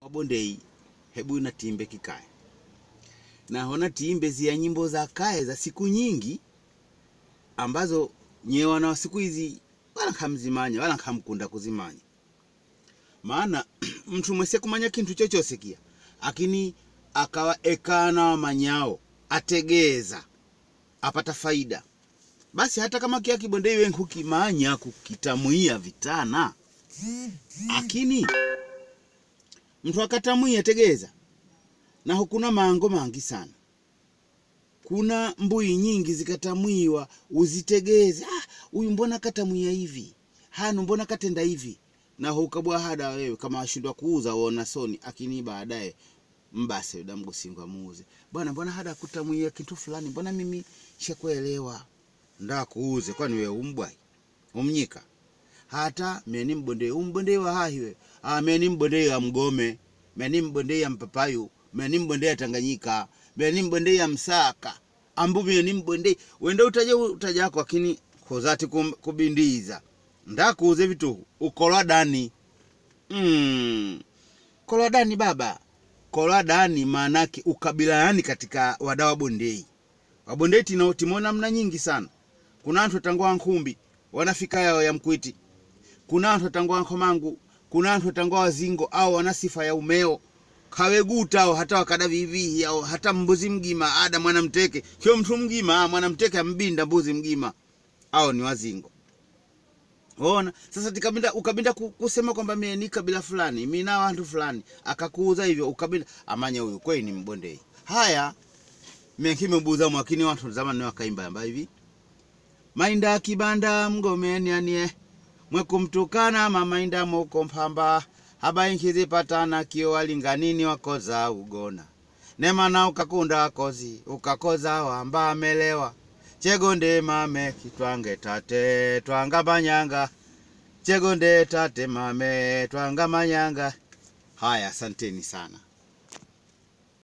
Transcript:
Bondei hebu na timbe kikae. Na hona timbe zia nyimbo za kae za siku nyingi ambazo nyewa na siku hizi wala hamzimanya wala hamkunda kuzimanya. Maana mtu mwese kumanya kintu chochose kia akini akawa ekana manyao ategeza apata faida. Basi hata kama kia kibondei wengu kimanya kukitamuia vitana akini mtu akatamuia tegeza na hukuna mango mangi sana. Kuna mbui nyingi zikatamuiwa uzitegeze. Huyu mbona katamuia hivi? Hanu mbona katenda hivi? Na hukabwa hada wewe kama ashindwa kuuza waona soni akini baadaye mbase damu singwa muuze. Bwana mbona hada kutamuia kitu fulani? Mbona mimi shakuelewa? Nda kuuze kwani wewe umbwai? Umnyika. Hata meni mbonde wa hahiwe. Meni mbonde ya Mgome, meni mbonde ya Mpapayu, meni mbonde ya Tanganyika, meni mbonde ya Msaka. Ambu meni mbonde wenda utaja kwa kini kozati kubindiza. Nda kuuze vitu ukolwa dani. Kolwa dani baba. Kolwa dani manake ukabilani katika wadawa bondei. Wabondei timona mna nyingi sana. Kuna watu tangwa Nkumbi wanafika yao ya Mkwiti. Kuna watu tangwa Nkomangu, kuna watu tangwa Wazingo au wanasifa ya umeo. Kaweguta au hata wakadavi hivi au hata mbuzi mgima ada mwanamteke. Kio mtu mgima mwanamteke mbinda mbuzi mgima au ni Wazingo. Ona sasa ukabinda kusema kwamba mimi ni kabila fulani, mimi na watu fulani, akakuuza hivyo ukabinda amanya huyu kweli ni mbondei. Haya mimi kimembuza mwakini watu zamani wakaimba amba hivi. Mainda kibanda Mgomeni anie mwekumtukana mamainda moko mpamba haba inkizi patana kio walinganini wakoza ugona nema na ukakunda kozi ukakoza wamba amelewa chegonde mame kitwange tate twanga manyanga chegonde tate mame twanga manyanga. Haya asanteni sana.